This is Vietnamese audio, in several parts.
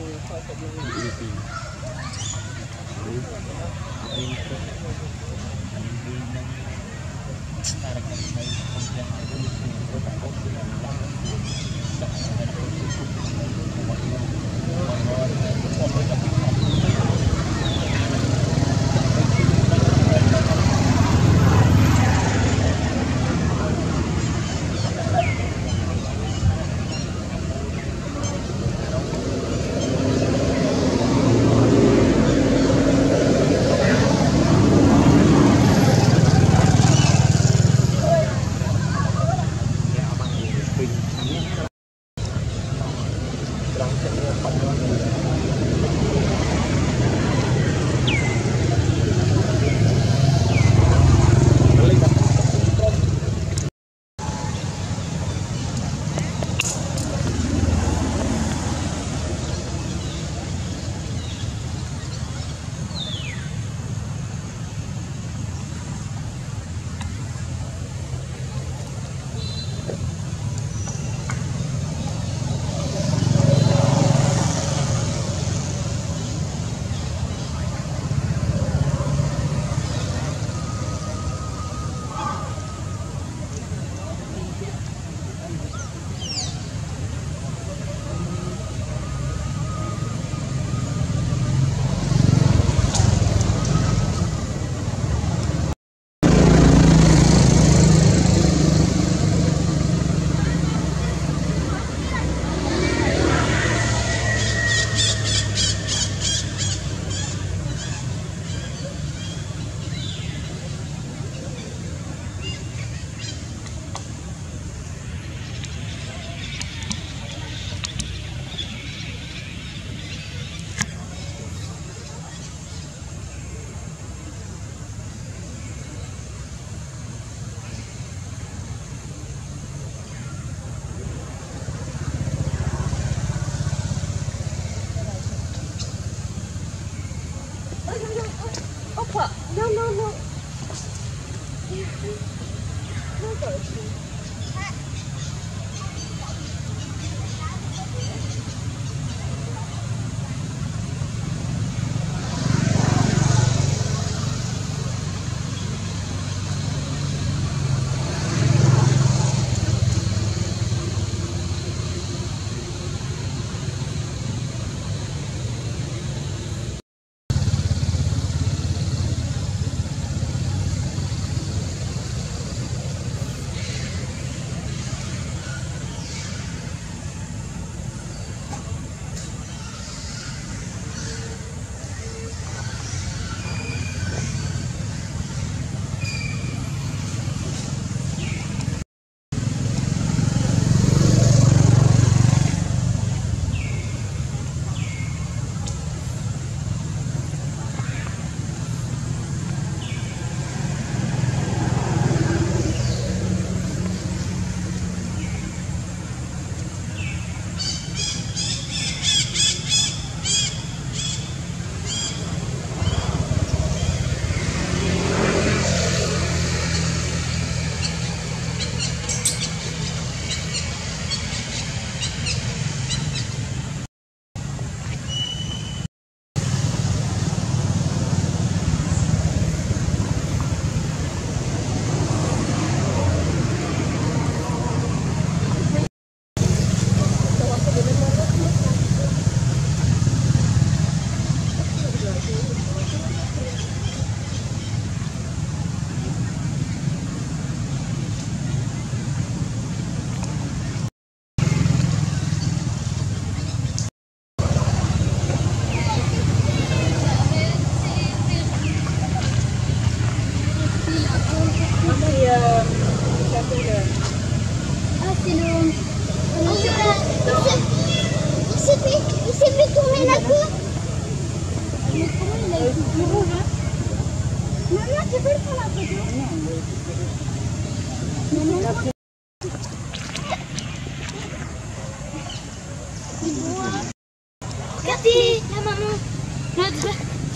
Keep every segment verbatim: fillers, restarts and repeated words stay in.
Regardez, la maman. Notre...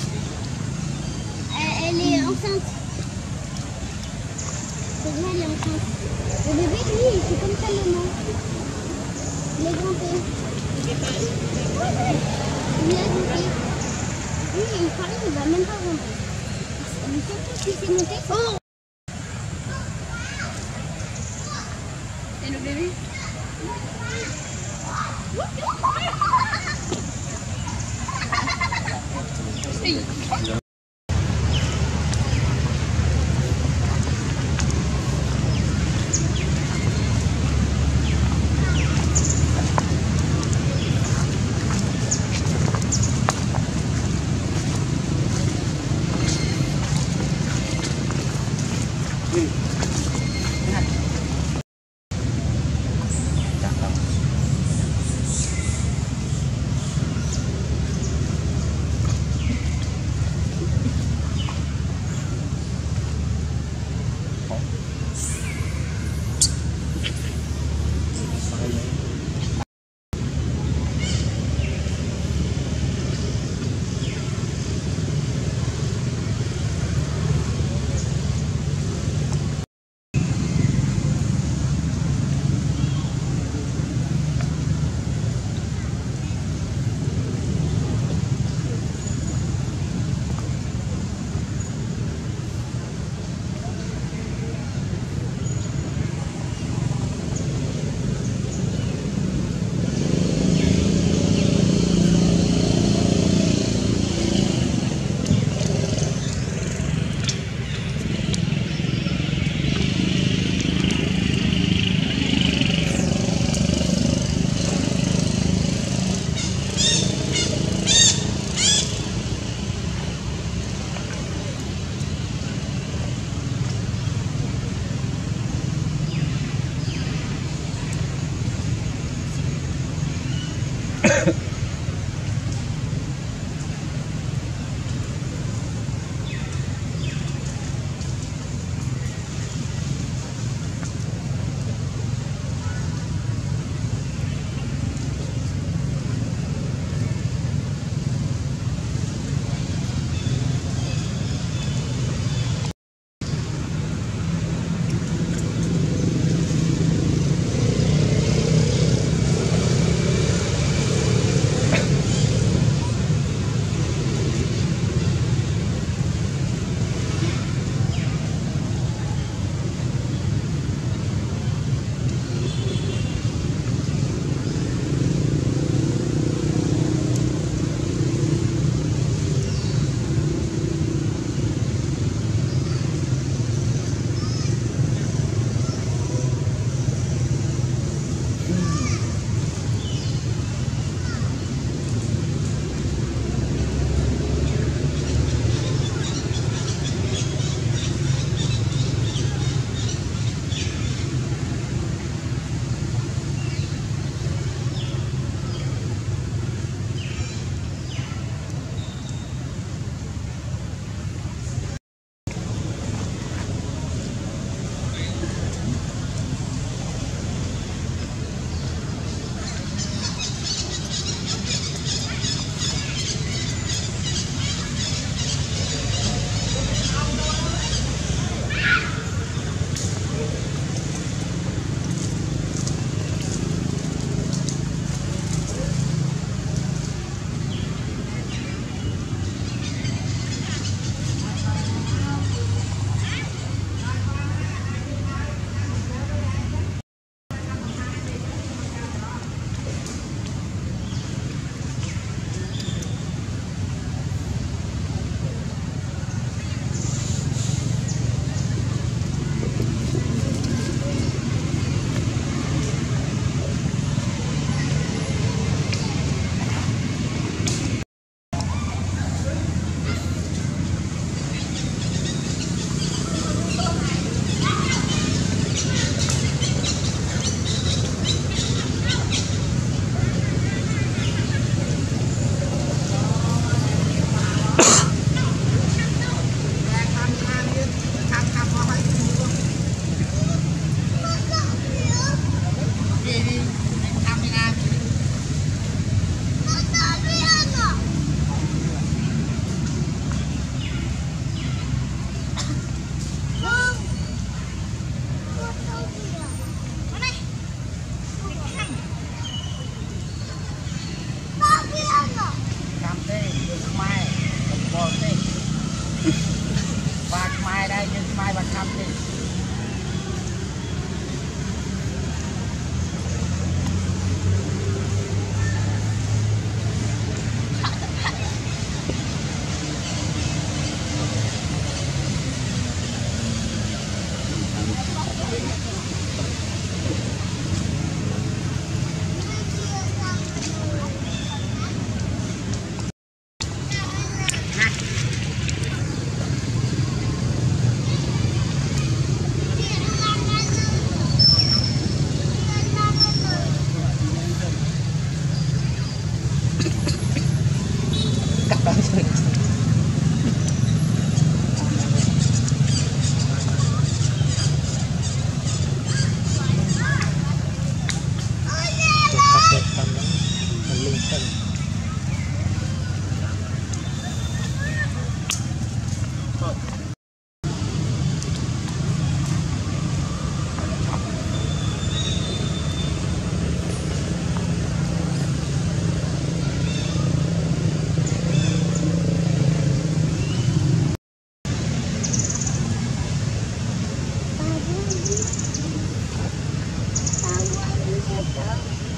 Elle, elle est enceinte. C'est vrai, elle est enceinte. Le bébé, lui, il fait comme ça, maman. Il est grand. Il a monté. Lui, il paraît qu'il va même pas rentrer. Il sait pas si c'est monté. Oh! Et le bébé?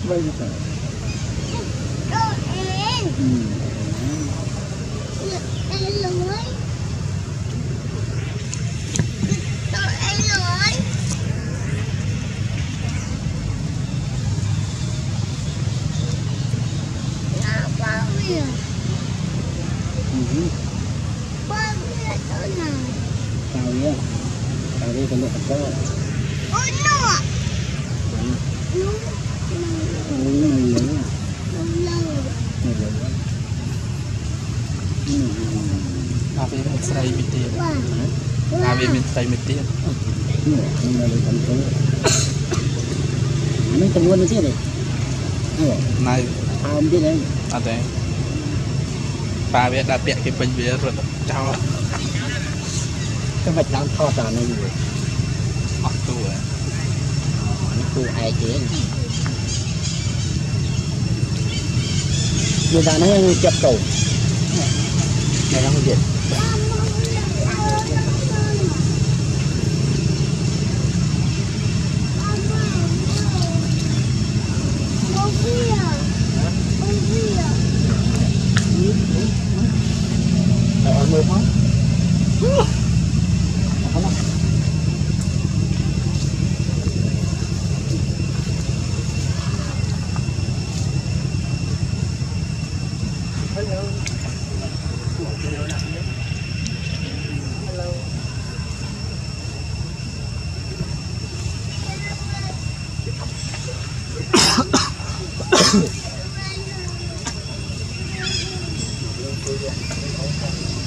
bây giờ Đồ em. ừ. Em lưới. Đồ em lưới. Nó bao nhiêu? Ừ. Bao nhiêu chỗ nào? Tao nhé, tao đi con được có. Ôi nó. Ừ. Nó. Ừ, mình lấy à? Lâu lâu. Mình lấy à? Ừ. À vì mình xây mình tiền. Wow. À vì mình xây mình tiền. Ừ, mình lấy con số. Mình từng luôn chứ này. Này. À, không biết đấy. À đấy. Bà biết đã tiện cái bệnh viện rồi chào. Cái vạch đang thò ra này rồi. Mặc tù ấy. Nó tù ai chế. Người ta nó chập cầu. Này đang gì? Ở mưa không? Không. Hello. Hello.